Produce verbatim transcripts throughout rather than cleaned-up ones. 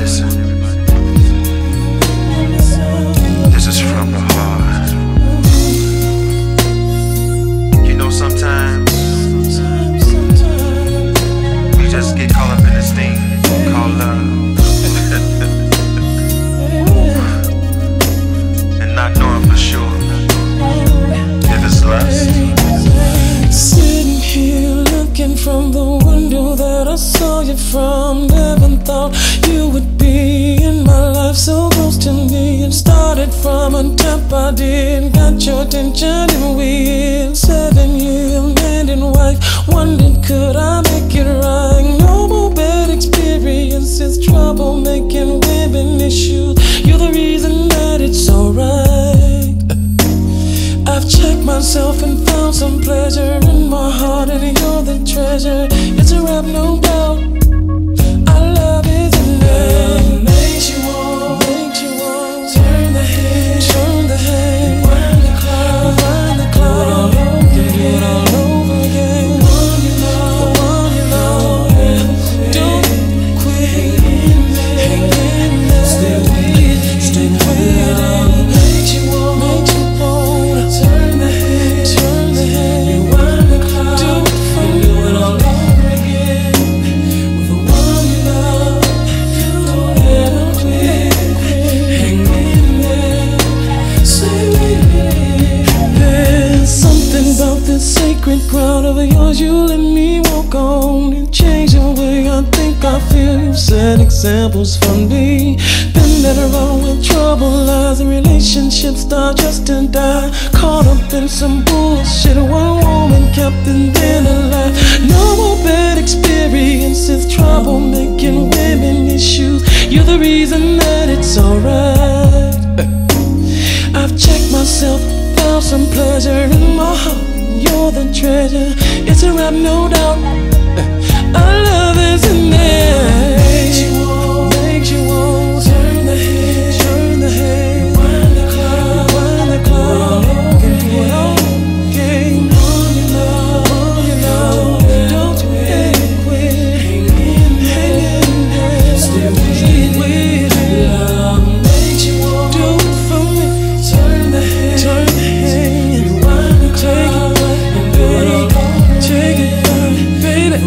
listen. This is from the heart. You know, sometimes we just get caught up in this thing called love. And not knowing for sure if it's lust. Sitting here looking from the window that I saw you from. Never thought you would be in my life, so close to me. It started from a tap I did, got your attention and we in seven years, man and wife. Wondered could I make it right? No more bad experiences, trouble making women issues. You're the reason that it's alright. I've checked myself and found some pleasure in my heart, and you're the treasure. It's a rap, no doubt. Our love is enough. Makes you want, makes you want. Turn the head, turn the head. Rewind the clock, rewind the clock. Do it all over again. The one you love, the one you love. Don't quit, hang in there. Stay with it, stay with it. Makes you want, makes you want. Turn the head, turn the head. Rewind the clock, do it for me. Do it all over again. With the one you love. Don't ever quit, hang in there. Stay with it. There's something about this sacred ground of yours. You let me walk on and change the way I think I feel. You've set examples for me. Been that around when trouble lies and relationships start just to die. Caught up in some bullshit. One woman kept in their life. No more bad experiences, trouble making women issues. You're the reason that it's alright. I've checked myself, found some pleasure in my heart. You're the treasure. It's a rap, no doubt. Our love is in there. Makes you want, makes you want. Turn the head, turn the head. Rewind the clock, rewind the clock. Do it all again. All you love, all you love. Don't you ever quit. Hang in there, stay with it. Love makes you want. Do it for me. Turn the head, turn the head. Rewind the clock and do it all over. Take it back, baby.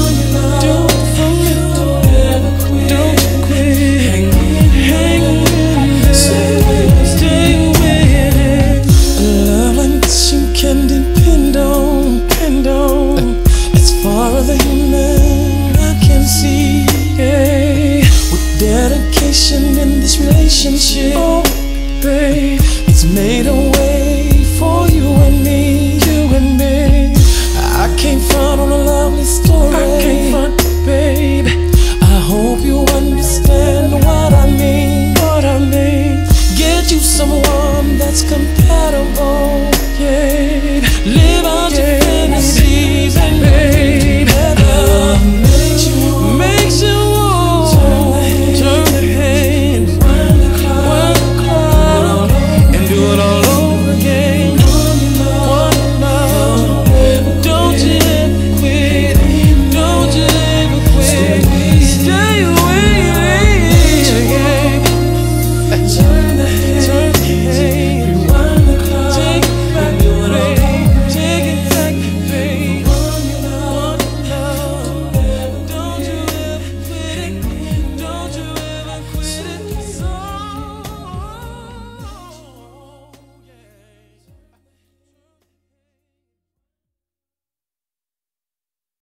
Do it for me. Don't ever quit. Don't quit. Hang in, hang in there. Stay with it, stay with it. A love like this you can depend on, depend on. It's farther than I can see. Yeah. With dedication in this relationship, oh, babe, it's made a way.